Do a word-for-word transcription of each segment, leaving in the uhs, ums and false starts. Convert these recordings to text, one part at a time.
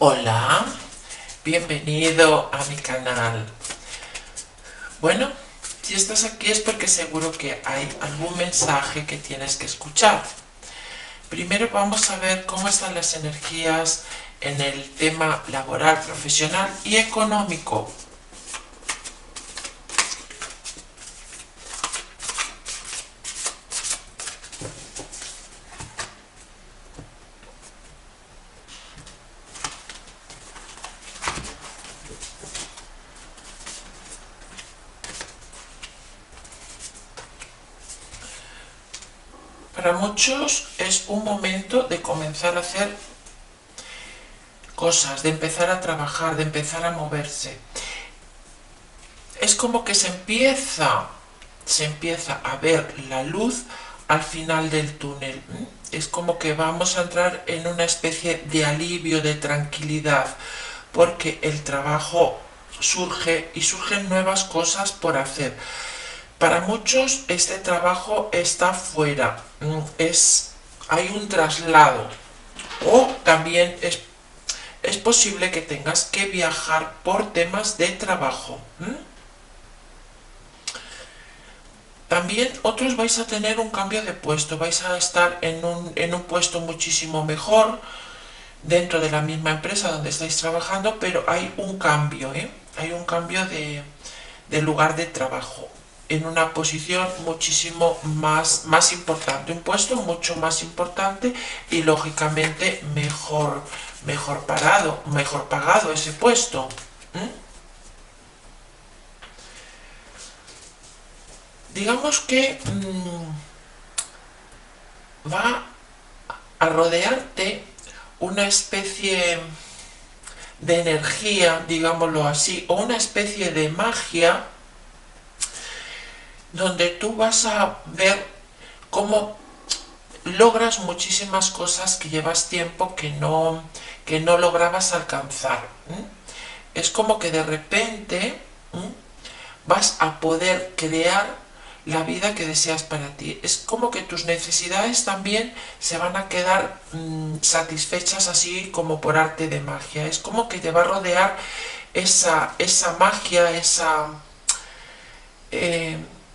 Hola, bienvenido a mi canal. Bueno, si estás aquí es porque seguro que hay algún mensaje que tienes que escuchar. Primero vamos a ver cómo están las energías en el tema laboral, profesional y económico. Para muchos es un momento de comenzar a hacer cosas, de empezar a trabajar, de empezar a moverse. Es como que se empieza, se empieza a ver la luz al final del túnel. Es como que vamos a entrar en una especie de alivio, de tranquilidad, porque el trabajo surge y surgen nuevas cosas por hacer. Para muchos este trabajo está fuera, es, hay un traslado, o también es, es posible que tengas que viajar por temas de trabajo. También otros vais a tener un cambio de puesto, vais a estar en un, en un puesto muchísimo mejor dentro de la misma empresa donde estáis trabajando, pero hay un cambio, ¿eh? Hay un cambio de, de lugar de trabajo en una posición muchísimo más, más importante, un puesto mucho más importante y lógicamente mejor, mejor parado, mejor pagado ese puesto. ¿Mm? Digamos que mmm, va a rodearte una especie de energía, digámoslo así, o una especie de magia donde tú vas a ver cómo logras muchísimas cosas que llevas tiempo que no, que no lograbas alcanzar. ¿Mm? Es como que de repente ¿Mm? vas a poder crear la vida que deseas para ti. Es como que tus necesidades también se van a quedar mmm, satisfechas así como por arte de magia. Es como que te va a rodear esa, esa magia, esa, eh,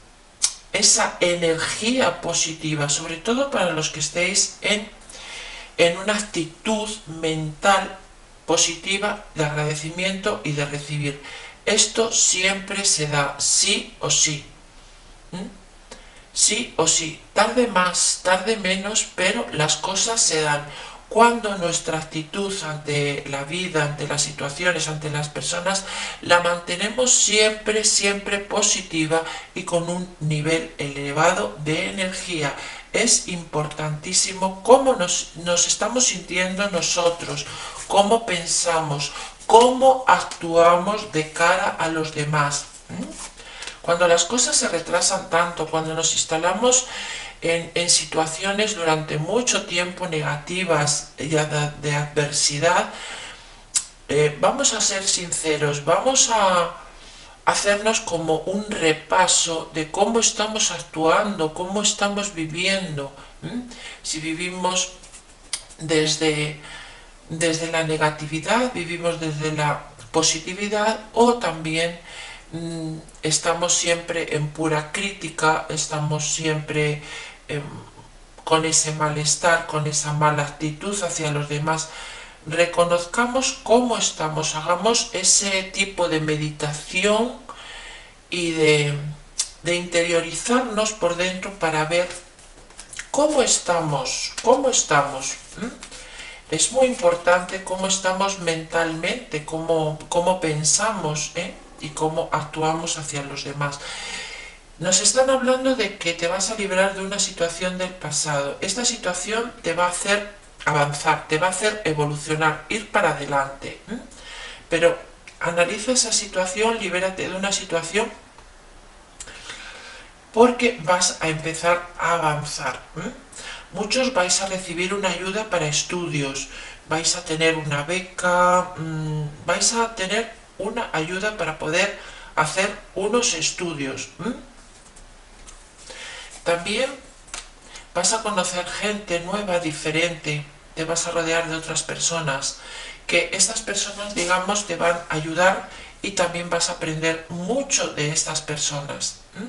esa energía positiva, sobre todo para los que estéis en, en una actitud mental positiva de agradecimiento y de recibir. Esto siempre se da sí o sí. ¿Mm? Sí o sí, tarde más, tarde menos, pero las cosas se dan. Cuando nuestra actitud ante la vida, ante las situaciones, ante las personas, la mantenemos siempre, siempre positiva y con un nivel elevado de energía. Es importantísimo cómo nos, nos estamos sintiendo nosotros, cómo pensamos, cómo actuamos de cara a los demás. ¿Mm? Cuando las cosas se retrasan tanto, cuando nos instalamos en, en situaciones durante mucho tiempo negativas y de, de adversidad, eh, vamos a ser sinceros, vamos a hacernos como un repaso de cómo estamos actuando, cómo estamos viviendo. ¿Mm? Si vivimos desde, desde la negatividad, vivimos desde la positividad o también estamos siempre en pura crítica, estamos siempre eh, con ese malestar, con esa mala actitud hacia los demás. Reconozcamos cómo estamos, hagamos ese tipo de meditación y de, de interiorizarnos por dentro para ver cómo estamos, cómo estamos. ¿Mm? Es muy importante cómo estamos mentalmente, cómo, cómo pensamos, ¿eh? Y cómo actuamos hacia los demás. Nos están hablando de que te vas a librar de una situación del pasado. Esta situación te va a hacer avanzar, te va a hacer evolucionar, ir para adelante. ¿eh? Pero analiza esa situación, libérate de una situación porque vas a empezar a avanzar. ¿eh? Muchos vais a recibir una ayuda para estudios, vais a tener una beca, mmm, vais a tener una ayuda para poder hacer unos estudios. ¿Mm? También vas a conocer gente nueva, diferente. te vas a rodear de otras personas, que estas personas, digamos, te van a ayudar y también vas a aprender mucho de estas personas. ¿Mm?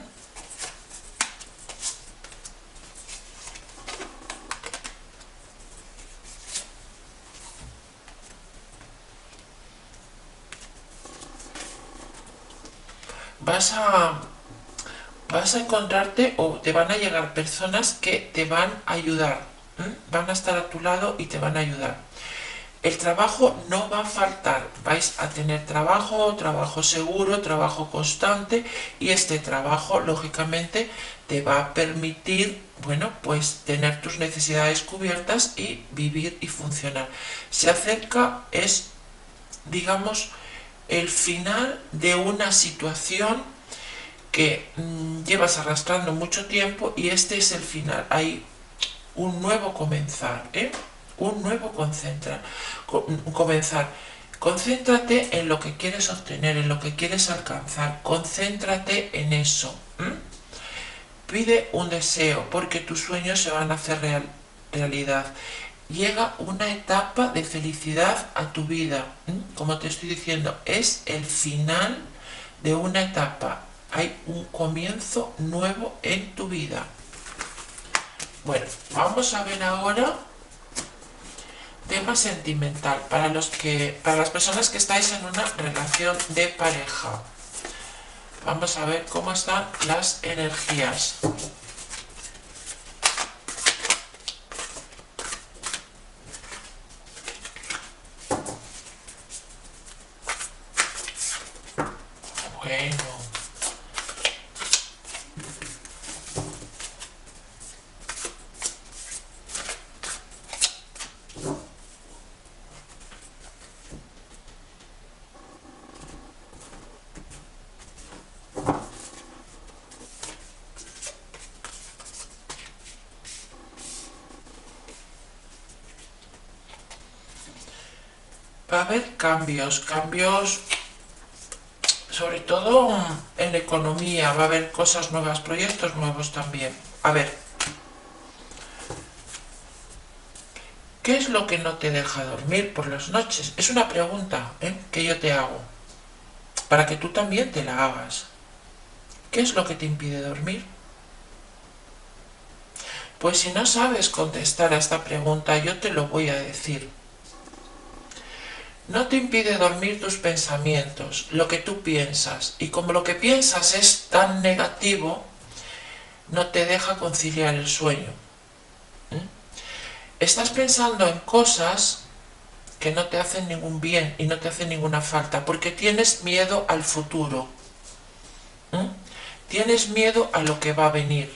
Vas a, vas a encontrarte o te van a llegar personas que te van a ayudar. ¿Mm? Van a estar a tu lado y te van a ayudar. El trabajo no va a faltar, vais a tener trabajo, trabajo seguro, trabajo constante, y este trabajo lógicamente te va a permitir, bueno, pues tener tus necesidades cubiertas y vivir y funcionar. Se acerca, es, digamos, el final de una situación que mmm, llevas arrastrando mucho tiempo, y este es el final. Hay un nuevo comenzar, ¿eh? Un nuevo concentra, comenzar. Concéntrate en lo que quieres obtener, en lo que quieres alcanzar. Concéntrate en eso. ¿Mm? Pide un deseo, porque tus sueños se van a hacer real, realidad. Llega una etapa de felicidad a tu vida. ¿Mm? Como te estoy diciendo, es el final de una etapa. Hay un comienzo nuevo en tu vida. Bueno, vamos a ver ahora tema sentimental para los que, para las personas que estáis en una relación de pareja. Vamos a ver cómo están las energías. Bueno. Va a haber cambios, cambios sobre todo en la economía, va a haber cosas nuevas, proyectos nuevos también. A ver, ¿qué es lo que no te deja dormir por las noches? Es una pregunta, ¿eh?, que yo te hago, para que tú también te la hagas. ¿Qué es lo que te impide dormir? Pues si no sabes contestar a esta pregunta, yo te lo voy a decir. No te impide dormir tus pensamientos, lo que tú piensas, y como lo que piensas es tan negativo, no te deja conciliar el sueño. ¿Mm? Estás pensando en cosas que no te hacen ningún bien y no te hacen ninguna falta, porque tienes miedo al futuro. ¿Mm? Tienes miedo a lo que va a venir.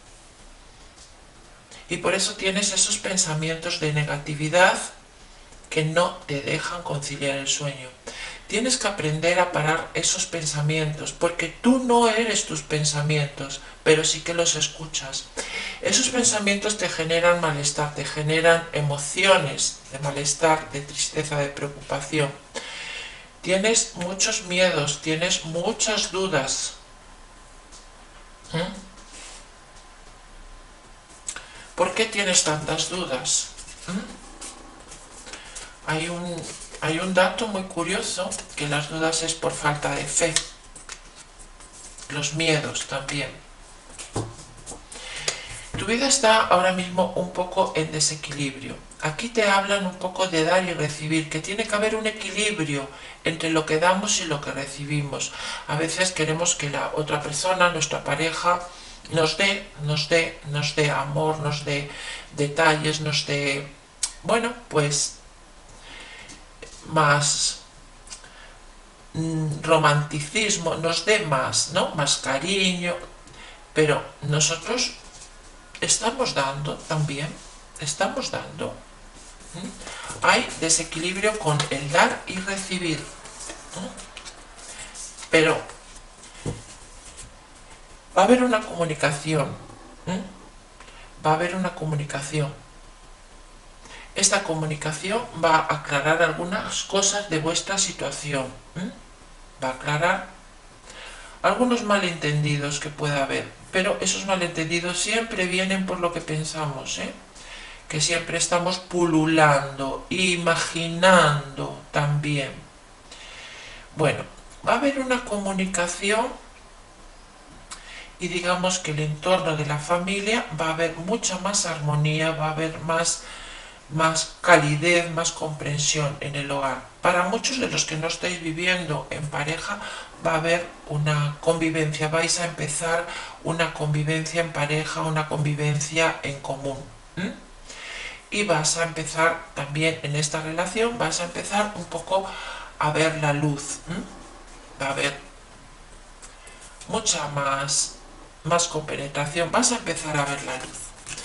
Y por eso tienes esos pensamientos de negatividad que no te dejan conciliar el sueño. Tienes que aprender a parar esos pensamientos, porque tú no eres tus pensamientos, pero sí que los escuchas. Esos pensamientos te generan malestar, te generan emociones de malestar, de tristeza, de preocupación. Tienes muchos miedos, tienes muchas dudas. ¿Mm? ¿Por qué tienes tantas dudas? ¿Mm? Hay un, hay un dato muy curioso, que las dudas es por falta de fe. Los miedos también. Tu vida está ahora mismo un poco en desequilibrio. Aquí te hablan un poco de dar y recibir, que tiene que haber un equilibrio entre lo que damos y lo que recibimos. A veces queremos que la otra persona, nuestra pareja, nos dé, nos dé, nos dé amor, nos dé detalles, nos dé, bueno, pues más mmm, romanticismo, nos dé más, ¿no? Más cariño, pero nosotros estamos dando también, estamos dando. ¿Mm? Hay desequilibrio con el dar y recibir. ¿Mm? Pero va a haber una comunicación. ¿Mm? Va a haber una comunicación. Esta comunicación va a aclarar algunas cosas de vuestra situación. ¿Mm? Va a aclarar algunos malentendidos que pueda haber. Pero esos malentendidos siempre vienen por lo que pensamos, ¿eh? que siempre estamos pululando, imaginando también. Bueno, va a haber una comunicación y digamos que el entorno de la familia va a haber mucha más armonía, va a haber más, más calidez, más comprensión en el hogar. Para muchos de los que no estáis viviendo en pareja va a haber una convivencia, vais a empezar una convivencia en pareja, una convivencia en común. ¿Mm? Y vas a empezar también en esta relación, vas a empezar un poco a ver la luz. ¿Mm? Va a haber mucha más, más compenetración, vas a empezar a ver la luz.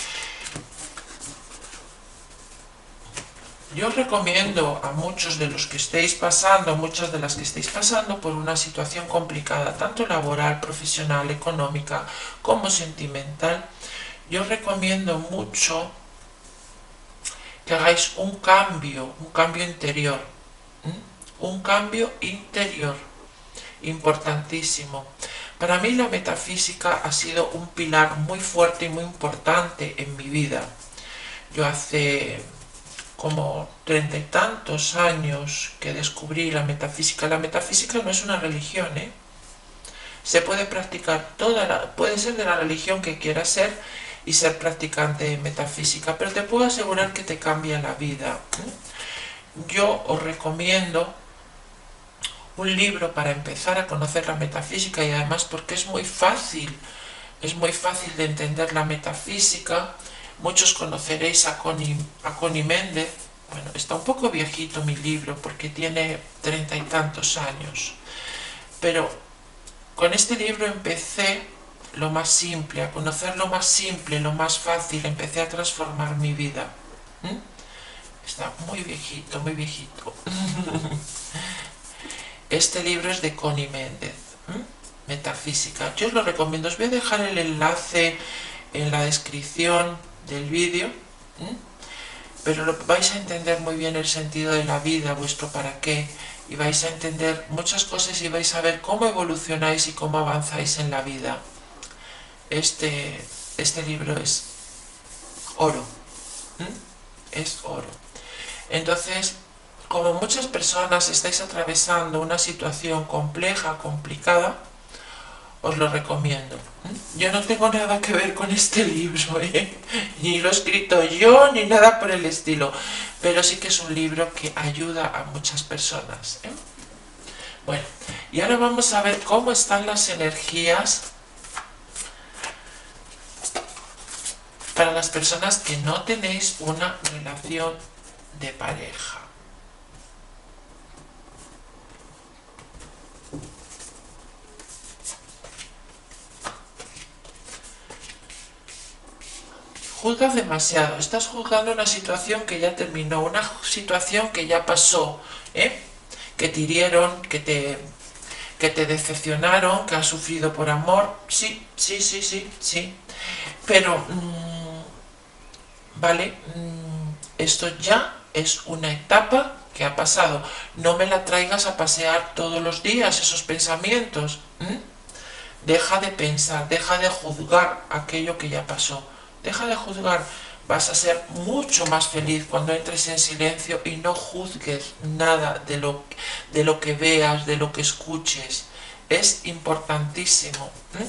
Yo os recomiendo a muchos de los que estéis pasando, muchas de las que estéis pasando por una situación complicada, tanto laboral, profesional, económica, como sentimental, yo os recomiendo mucho que hagáis un cambio, un cambio interior, ¿Mm? un cambio interior, importantísimo. Para mí la metafísica ha sido un pilar muy fuerte y muy importante en mi vida. Yo hace como treinta y tantos años que descubrí la metafísica. La metafísica no es una religión, ¿eh? Se puede practicar toda la, puede ser de la religión que quieras ser y ser practicante de metafísica, pero te puedo asegurar que te cambia la vida. Yo os recomiendo un libro para empezar a conocer la metafísica y además porque es muy fácil, es muy fácil de entender la metafísica. Muchos conoceréis a Connie, a Connie Méndez. Bueno, está un poco viejito mi libro porque tiene treinta y tantos años. Pero con este libro empecé lo más simple, a conocer lo más simple, lo más fácil. Empecé a transformar mi vida. ¿Mm? Está muy viejito, muy viejito. Este libro es de Connie Méndez. ¿Mm? Metafísica. Yo os lo recomiendo. Os voy a dejar el enlace en la descripción del vídeo, ¿eh? Pero lo, vais a entender muy bien el sentido de la vida, vuestro para qué, y vais a entender muchas cosas y vais a ver cómo evolucionáis y cómo avanzáis en la vida. Este, este libro es oro, ¿eh? Es oro. Entonces, como muchas personas estáis atravesando una situación compleja, complicada, os lo recomiendo. Yo no tengo nada que ver con este libro, ¿eh? Ni lo he escrito yo, ni nada por el estilo. Pero sí que es un libro que ayuda a muchas personas, ¿eh? Bueno, y ahora vamos a ver cómo están las energías para las personas que no tenéis una relación de pareja. Juzgas demasiado, estás juzgando una situación que ya terminó, una situación que ya pasó, ¿eh? Que te hirieron, que te, que te decepcionaron, que has sufrido por amor, sí, sí, sí, sí, sí. Pero, mmm, vale, mmm, esto ya es una etapa que ha pasado. No me la traigas a pasear todos los días esos pensamientos. ¿Mm? Deja de pensar, deja de juzgar aquello que ya pasó. Deja de juzgar, vas a ser mucho más feliz cuando entres en silencio y no juzgues nada de lo, de lo que veas, de lo que escuches. Es importantísimo. ¿eh?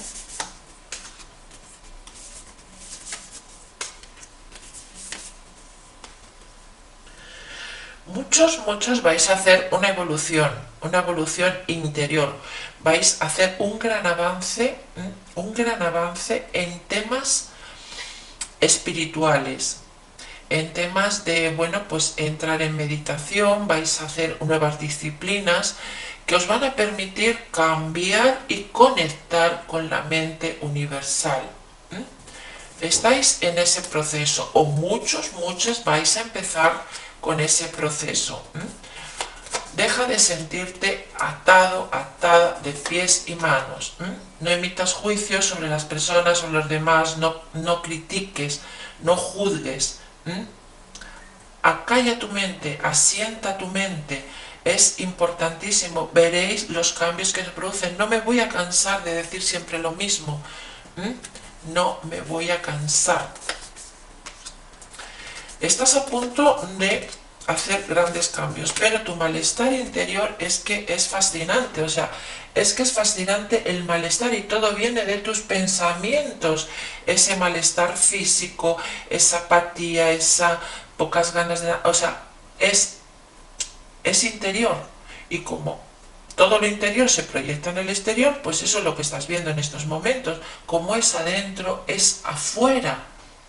Muchos, muchos vais a hacer una evolución, una evolución interior. Vais a hacer un gran avance, ¿eh? un gran avance en temas espirituales, en temas de, bueno, pues entrar en meditación, vais a hacer nuevas disciplinas que os van a permitir cambiar y conectar con la mente universal. ¿Mm? Estáis en ese proceso, o muchos, muchos vais a empezar con ese proceso. ¿Mm? Deja de sentirte atado, atada de pies y manos. ¿Mm? No emitas juicios sobre las personas o los demás, no, no critiques, no juzgues. ¿Mm? Acalla tu mente, asienta tu mente. Es importantísimo. Veréis los cambios que se producen. No me voy a cansar de decir siempre lo mismo. ¿Mm? No me voy a cansar. estás a punto de hacer grandes cambios, pero tu malestar interior es que es fascinante, o sea, es que es fascinante el malestar y todo viene de tus pensamientos, ese malestar físico, esa apatía, esa pocas ganas de... O sea, es, es interior y como todo lo interior se proyecta en el exterior, pues eso es lo que estás viendo en estos momentos, como es adentro, es afuera.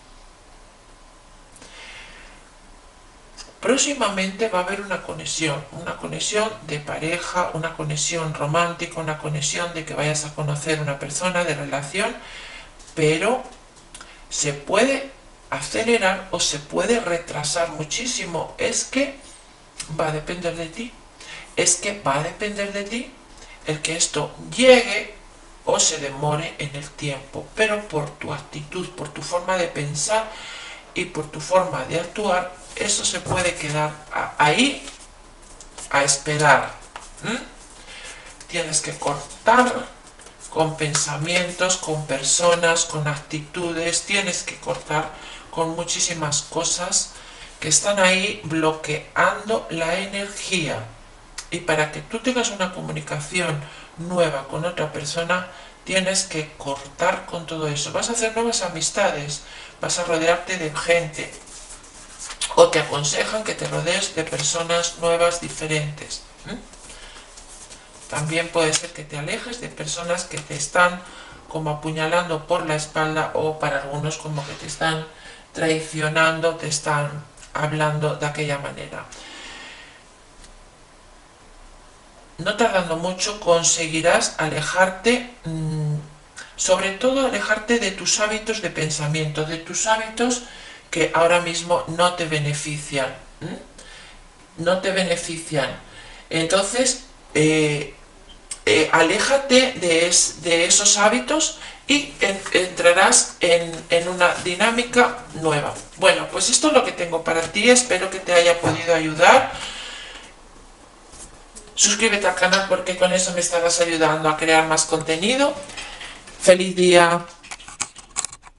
Próximamente va a haber una conexión, una conexión de pareja, una conexión romántica, una conexión de que vayas a conocer una persona, de relación, pero se puede acelerar o se puede retrasar muchísimo. Es que va a depender de ti, es que va a depender de ti el que esto llegue o se demore en el tiempo, pero por tu actitud, por tu forma de pensar y por tu forma de actuar, eso se puede quedar ahí a esperar. ¿Mm? Tienes que cortar con pensamientos, con personas, con actitudes, tienes que cortar con muchísimas cosas que están ahí bloqueando la energía. Y para que tú tengas una comunicación nueva con otra persona, tienes que cortar con todo eso. Vas a hacer nuevas amistades, vas a rodearte de gente, o te aconsejan que te rodees de personas nuevas, diferentes. ¿Mm? También puede ser que te alejes de personas que te están como apuñalando por la espalda, o para algunos como que te están traicionando, te están hablando de aquella manera. No tardando mucho conseguirás alejarte, mmm, sobre todo alejarte de tus hábitos de pensamiento, de tus hábitos que ahora mismo no te benefician. ¿Mm? No te benefician. Entonces, eh, eh, aléjate de, es, de esos hábitos y en, entrarás en, en una dinámica nueva. Bueno, pues esto es lo que tengo para ti. Espero que te haya podido ayudar. Suscríbete al canal porque con eso me estarás ayudando a crear más contenido. ¡Feliz día!